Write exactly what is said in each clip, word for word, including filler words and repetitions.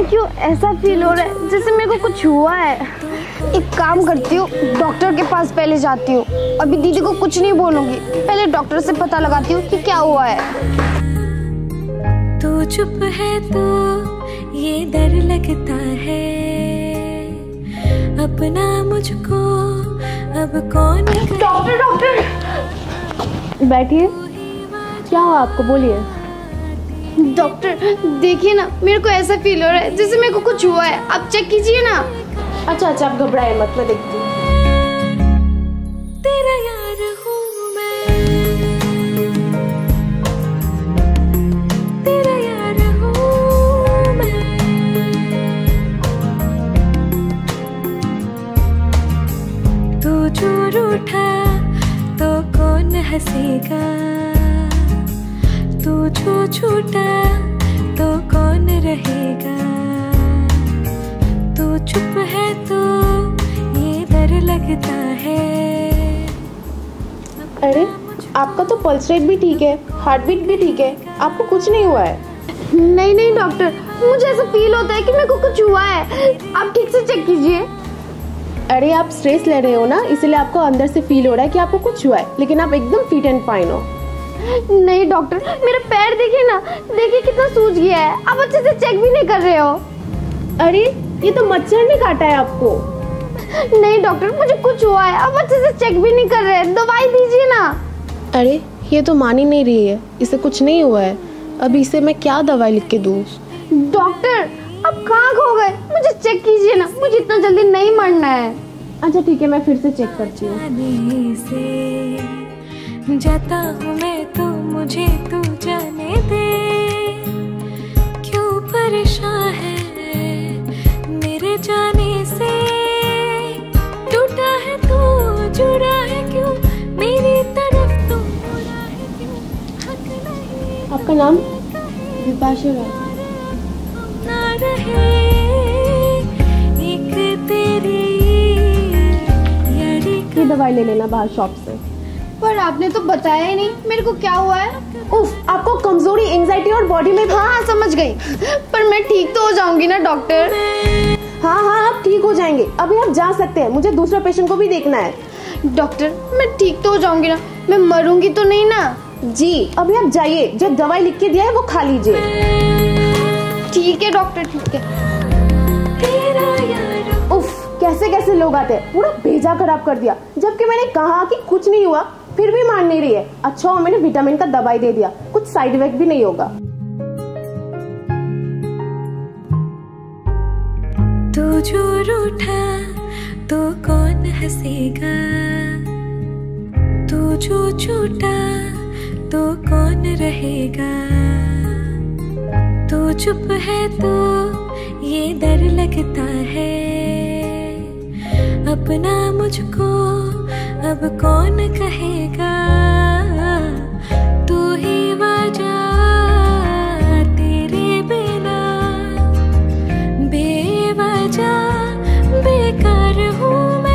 क्यों ऐसा फील हो रहा है जैसे मेरे को कुछ हुआ है। एक काम करती हूँ, डॉक्टर के पास पहले जाती हूँ। अभी दीदी को कुछ नहीं बोलूंगी, पहले डॉक्टर से पता लगाती हूँ कि क्या हुआ है। तू चुप है तो ये डर लगता है, अपना मुझको अब कौन। डॉक्टर डॉक्टर बैठिए, क्या हुआ आपको, बोलिए। डॉक्टर देखिए ना, मेरे को ऐसा फील हो रहा है जैसे मेरे को कुछ हुआ है, आप चेक कीजिए ना। अच्छा अच्छा, आप घबराए मत, मैं देखती हूँ। तेरा यार हूँ मैं, तेरा यार हूँ मैं। तू जो रूठा तो कौन हंसेगा, तू जो छूटा तो कौन रहेगा। तू चुप है तो ये डर लगता है। अरे आपका तो पल्स रेट भी ठीक है, हार्ट बीट भी ठीक है, आपको कुछ नहीं हुआ है। नहीं नहीं डॉक्टर, मुझे ऐसा फील होता है कि मेरे को कुछ हुआ है, आप ठीक से चेक कीजिए। अरे आप स्ट्रेस ले रहे हो ना, इसलिए आपको अंदर से फील हो रहा है कि आपको कुछ हुआ है, लेकिन आप एकदम फिट एंड फाइन हो। नहीं डॉक्टर, मेरा पैर देखिए ना, देखिए कितना सूज गया है, आप अच्छे से चेक भी नहीं कर रहे हो। अरे ये तो मच्छर ने काटा है आपको। नहीं डॉक्टर, मुझे कुछ हुआ है, आप अच्छे से चेक भी नहीं कर रहे, दवाई दीजिए ना। अरे ये तो मान ही नहीं रही है, इसे कुछ नहीं हुआ है, अभी इसे मैं क्या दवाई लिख के दूँ। डॉक्टर आप कहाँ खो गए, मुझे चेक कीजिए ना, मुझे इतना जल्दी नहीं मरना है। अच्छा ठीक है, मैं फिर से चेक करती हूँ। जाता हूँ मैं तो मुझे तू जाने दे, क्यों परेशान है मेरे जाने से। टूटा है तू जुड़ा है क्यों मेरी तरफ, तू बुरा है क्यों, हक नहीं। आपका नाम? विपाशा राय। ना रहे एक तेरी यारी। ये दवाई ले लेना बाहर शॉप से। पर आपने तो बताया ही नहीं मेरे को क्या हुआ है। उफ, आपको कमजोरी, एंजाइटी और बॉडी में। हाँ हाँ समझ गई, पर मैं ठीक तो हो जाऊंगी ना डॉक्टर? हाँ हाँ आप ठीक हो जाएंगे, अभी आप जा सकते हैं, मुझे दूसरा पेशेंट को भी देखना है। डॉक्टर मैं ठीक तो हो जाऊंगी ना, मैं मरूंगी तो नहीं ना? जी अभी आप जाइए, जो दवाई लिख के दिया है वो खा लीजिए। ठीक है डॉक्टर, ठीक है। उफ, कैसे कैसे लोग आते हैं, पूरा भेजा खराब कर दिया, जबकि मैंने कहा कि कुछ नहीं हुआ, फिर भी मान नहीं रही है। अच्छा मैंने विटामिन का दवाई दे दिया, कुछ साइड इफेक्ट भी नहीं होगा। तू जो रूठा तो कौन हंसेगा, तू जो छूटा तो कौन रहेगा। तू चुप है तो ये डर लगता है, अपना मुझको अब कौन कहेगा। तू ही वजह तेरे बिना बेवजह बेकार हूँ मैं।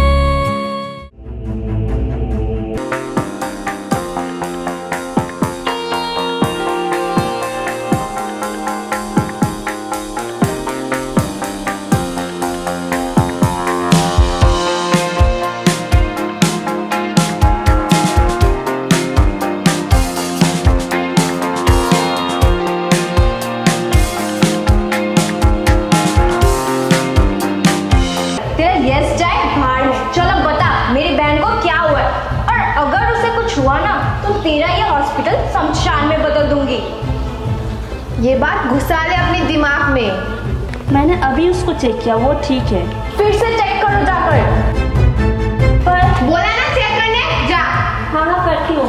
हुआ ना तो तेरा ये हॉस्पिटल शमशान में बदल दूंगी। ये बात घुसा ले अपने दिमाग में। मैंने अभी उसको चेक किया, वो ठीक है। फिर से चेक करो जाकर। पर बोला ना चेक करने जा। हाँ हाँ करती हूँ।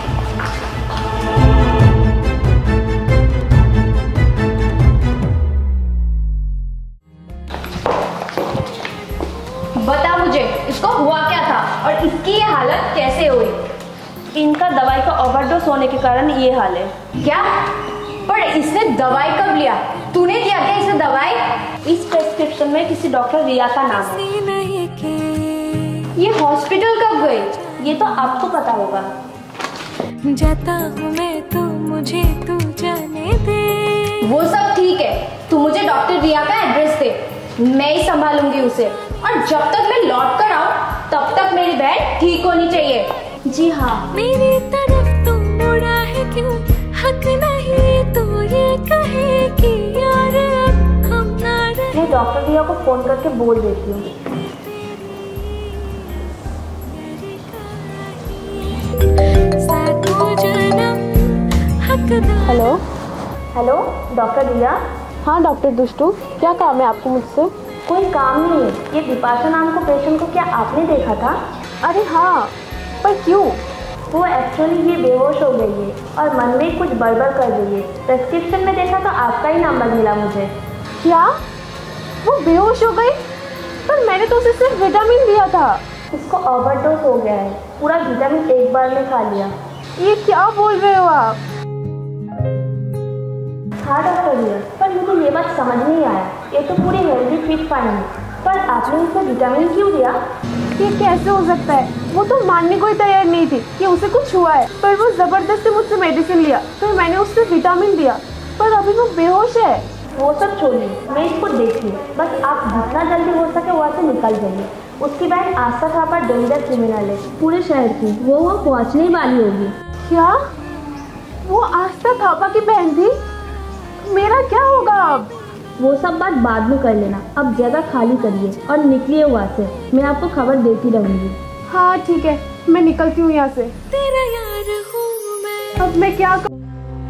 बता मुझे इसको हुआ क्या था और इसकी ये हालत कैसे हुई? इनका दवाई का ओवरडोज होने के कारण ये हाल है। क्या? पर इसने दवाई कब लिया? तूने दिया क्या इसे दवाई? इस प्रेस्क्रिप्शन में किसी डॉक्टर रिया का नाम है। ये हॉस्पिटल कब गई? ये तो आपको पता होगा। जाता हूँ मैं तो मुझे तू जाने दे। वो सब ठीक है, तू मुझे डॉक्टर रिया का एड्रेस दे, मैं ही संभालूंगी उसे, और जब तक मैं लौट कर आऊँ तब तक मेरी बहन ठीक होनी चाहिए। जी हाँ। मेरी तरफ तुम मुड़ा है क्यों, हक नहीं तो ये कहे कि यार अब हम ना रहे। मैं डॉक्टर रिया को फोन करके बोल देती हूँ। सातों जन्म हकदार। Hello hello doctor Riya. हाँ डॉक्टर दुष्टू, क्या काम है आपको मुझसे? कोई काम नहीं है, ये बिपाशा नाम को पेशेंट को क्या आपने देखा था? अरे हाँ, पर क्यों? वो एक्चुअली ये बेहोश हो गई है और मन में कुछ बड़बड़ कर रही है। प्रेस्क्रिप्शन में देखा तो आपका ही नंबर मिला मुझे। क्या वो बेहोश हो गई? पर मैंने तो उसे सिर्फ विटामिन दिया था। इसको ओवरडोज हो गया है, पूरा विटामिन एक बार में खा लिया। ये क्या बोल रहे हो आप? हाँ डॉक्टर रिया, पर मुझे ये बात समझ नहीं आया, ये तो पूरी हेल्दी फिट फाइन है, पर आपने इसे विटामिन क्यों दिया? ये कैसे हो सकता है? वो तो मानने को ही तैयार नहीं थी कि उसे कुछ हुआ है, पर वो जबरदस्ती मुझसे मेडिसिन लिया, फिर मैंने उससे विटामिन दिया, पर अभी वो बेहोश है। वो सब छोड़िए, मैं इसको देखती हूँ, बस आप जितना जल्दी हो सके वहाँ से निकल जाइए। उसकी बहन आस्था थापा डेंजर क्रिमिनल है पूरे शहर की, वो वो पहुँचने ही वाली होगी। क्या वो आस्था थापा की बहन थी? मेरा क्या होगा अब? वो सब बात बाद में कर लेना, अब जगह खाली करिए और निकलिए वहाँ से, मैं आपको खबर देती रहूँगी। हाँ ठीक है, मैं निकलती हूँ यहाँ से। तेरा यार हूँ मैं। अब मैं क्या कर...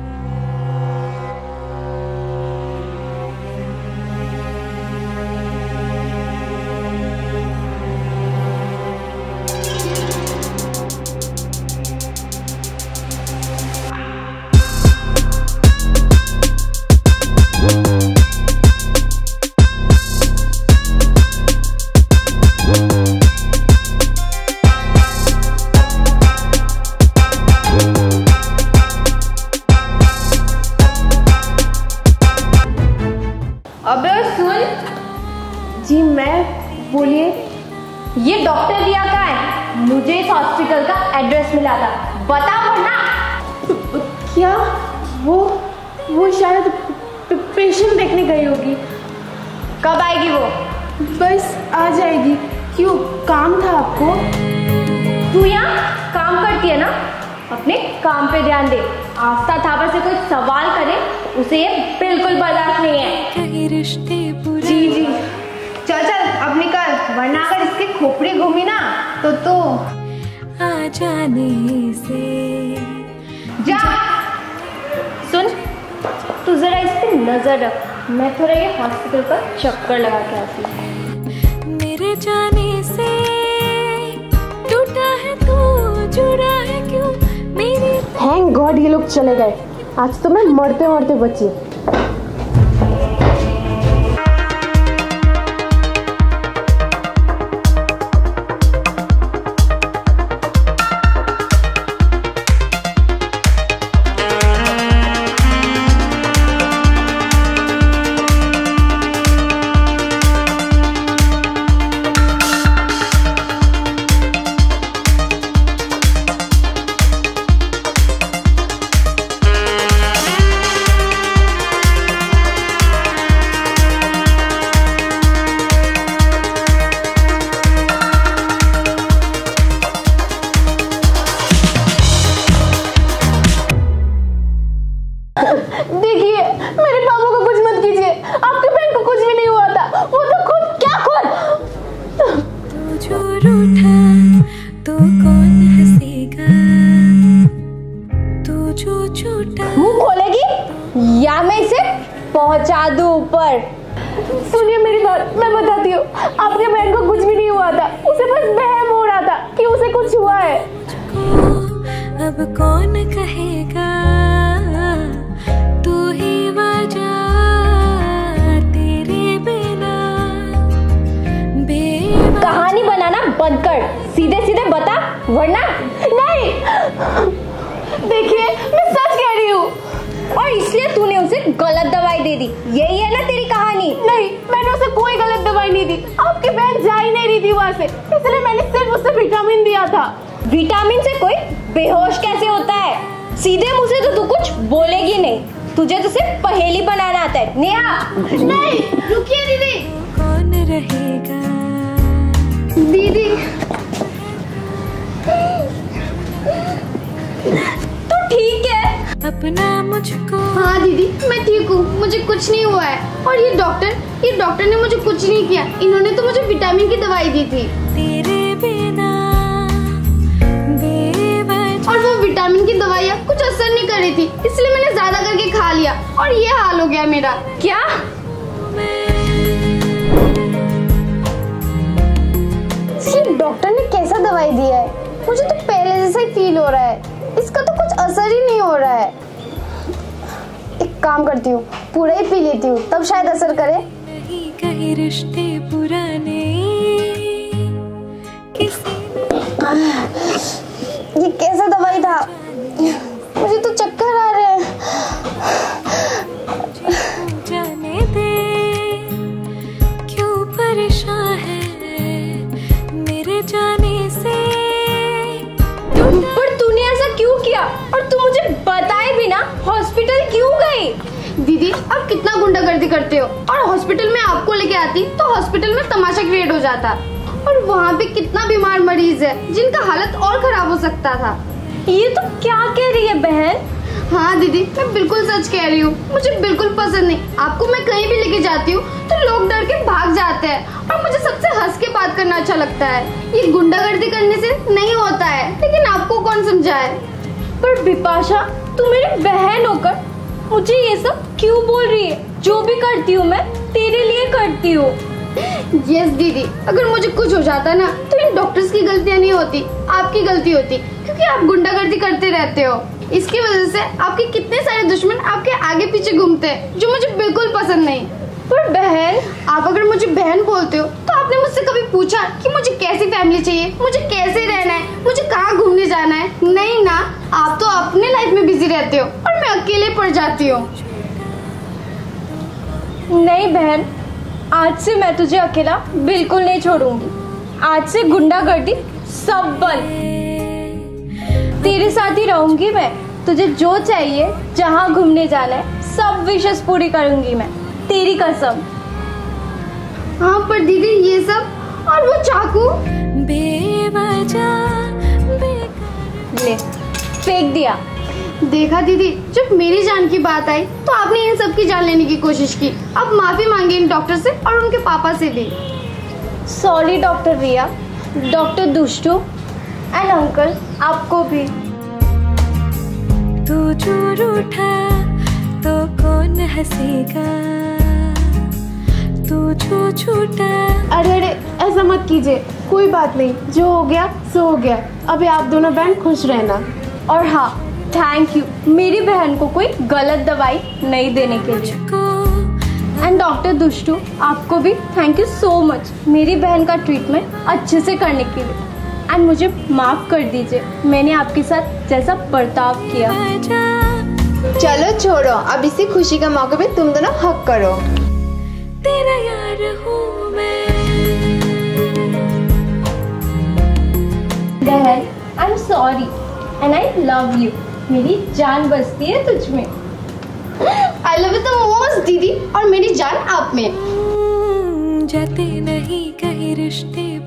अबे सुन। जी मैं, बोलिए। ये डॉक्टर रिया का है, मुझे इस हॉस्पिटल का एड्रेस मिला था, बता वरना। क्या वो वो शायद पेशेंट देखने गई होगी। कब आएगी वो? बस आ जाएगी। क्यों, काम था आपको? तू यहाँ काम करती है ना, अपने काम पे ध्यान दे। आस्था थापा से कोई सवाल करे उसे ये बिल्कुल बर्दाश्त नहीं है। कहीं रिश्ते बुरे। जी जी चल चल अब निकल, वरना अगर इसकी खोपड़ी घूमी ना तो तू आ जाने से। जा। सुन, तू जरा इस पे नजर रख, मैं थोड़ा ये हॉस्पिटल पर चक्कर लगा के आती हूँ। मेरे जाने से टूटा है तू, जुड़ा है क्यों मेरी। थैंक गॉड ये लोग चले गए, आज तो मैं मरते मरते बची। देखिए, मेरे पापा को कुछ मत कीजिए, आपकी बहन को कुछ भी नहीं हुआ था, वो तो खुद क्या खुद। तू जो रूठा तो कौन हंसेगा, तू जो छूटा। मुंह खोलेगी या मैं इसे पहुंचा दूं ऊपर। सुनिए मेरी बात, मैं बताती हूँ, आपके बहन को कुछ भी नहीं हुआ था, उसे बस वहम हो रहा था कि उसे कुछ हुआ है। अब कौन कहेगा तू ही वजह, तेरे बिना बेवजह। कहानी बनाना बंद कर, सीधे सीधे बता वरना। नहीं, देखिए मैं सच कह रही हूँ। और इसलिए तूने उसे गलत दवाई दे दी, यही है ना तेरी कहानी? नहीं, मैंने उसे कोई गलत दवाई नहीं दी, आपकी बहन जा ही नहीं रही थी वहाँ से, इसलिए मैंने सिर्फ उसे विटामिन दिया था। विटामिन से कोई बेहोश कैसे होता है? सीधे मुझे तो तू कुछ बोलेगी नहीं। तुझे तो सिर्फ पहेली बनाना आता है। नेहा नहीं, रुकिए दीदी। कौन रहेगा दीदी तो ठीक है। अपना मुझको। हाँ दीदी मैं ठीक हूँ, मुझे कुछ नहीं हुआ है। और ये डॉक्टर ये डॉक्टर ने मुझे कुछ नहीं किया, इन्होंने तो मुझे विटामिन की दवाई दी थी। तेरे बिना बेवजह। और वो विटामिन की दवाइयाँ कुछ असर नहीं कर रही थी, इसलिए मैंने ज्यादा करके खा लिया और ये हाल हो गया मेरा। क्या? ये डॉक्टर ने कैसा दवाई दिया है? मुझे तो पहले जैसा ही फील हो रहा है, इसका तो कुछ असर ही नहीं हो रहा है। एक काम करती हूँ, पूरा ही पी लेती हूँ, तब शायद असर करे। नहीं कहीं रिश्ते पुराने किसी ये कैसा दवाई था? मुझे तो चक्कर आ रहे हैं। जाने दे क्यों परेशान है मेरे जाने से। पर तूने ऐसा क्यों किया? और तू मुझे बताए बिना हॉस्पिटल क्यों गई? दीदी आप कितना गुंडागर्दी करते हो, और हॉस्पिटल में आपको लेके आती तो हॉस्पिटल में तमाशा क्रिएट हो जाता, और वहाँ पे कितना बीमार मरीज है जिनका हालत और खराब हो सकता था। ये तो क्या कह रही है बहन? हाँ दीदी मैं बिल्कुल सच कह रही हूँ, मुझे बिल्कुल पसंद नहीं। आपको मैं कहीं भी लेके जाती हूँ तो लोग डर के भाग जाते हैं, और मुझे सबसे हंस के बात करना अच्छा लगता है। ये गुंडागर्दी करने से नहीं होता है, लेकिन आपको कौन समझाए? पर बिपाशा तू मेरी बहन होकर मुझे ये सब क्यों बोल रही है? जो भी करती हूँ मैं तेरे लिए करती हूँ। यस दीदी, अगर मुझे कुछ हो जाता ना तो इन डॉक्टर्स की गलतियाँ नहीं होती, आपकी गलती होती, क्योंकि आप गुंडागर्दी करते रहते हो। इसकी वजह से आपके कितने सारे दुश्मन आपके आगे पीछे घूमते हैं, जो मुझे बिल्कुल पसंद नहीं। पर बहन, आप अगर मुझे बहन बोलते हो तो आपने मुझसे कभी पूछा कि मुझे कैसी फैमिली चाहिए, मुझे कैसे रहना है, मुझे कहाँ घूमने जाना है? नहीं ना, आप तो अपने लाइफ में बिजी रहते हो और मैं अकेले पड़ जाती हूँ। नहीं बहन, आज से मैं तुझे अकेला बिल्कुल नहीं छोड़ूंगी। आज से गुंडागर्दी सब बंद। तेरे साथ ही रहूंगी मैं। तुझे जो चाहिए, जहाँ घूमने जाना है, सब विशेष पूरी करूंगी मैं, तेरी कसम। हाँ पर दीदी ये सब, और वो चाकू बेवजह ले फेंक दिया। देखा दीदी, जब मेरी जान की बात आई तो आपने इन सब की जान लेने की कोशिश की। अब माफी मांगी इन डॉक्टर से और उनके पापा से भी। Sorry doctor Riya, doctor Dushtu and uncle, आपको भी। तू जो रूठा तो कौन हंसेगा, तू जो छूटा। अरे अरे ऐसा मत कीजिए, कोई बात नहीं, जो हो गया सो हो गया। अभी आप दोनों बहन खुश रहना। और हाँ, थैंक यू मेरी बहन को कोई गलत दवाई नहीं देने के लिए। एंड डॉक्टर दुष्टू, आपको भी थैंक यू सो मच मेरी बहन का ट्रीटमेंट अच्छे से करने के लिए। एंड मुझे माफ़ कर दीजिए, मैंने आपके साथ जैसा बर्ताव किया। चलो छोड़ो, अब इसी खुशी का मौके पे तुम दोनों हक करो। तेरा यार हूँ मैं। बहन, I am sorry and I love you. मेरी जान बसती है तुझ में। I love you the most दीदी, और मेरी जान आप में। जाते नहीं कहीं रिश्ते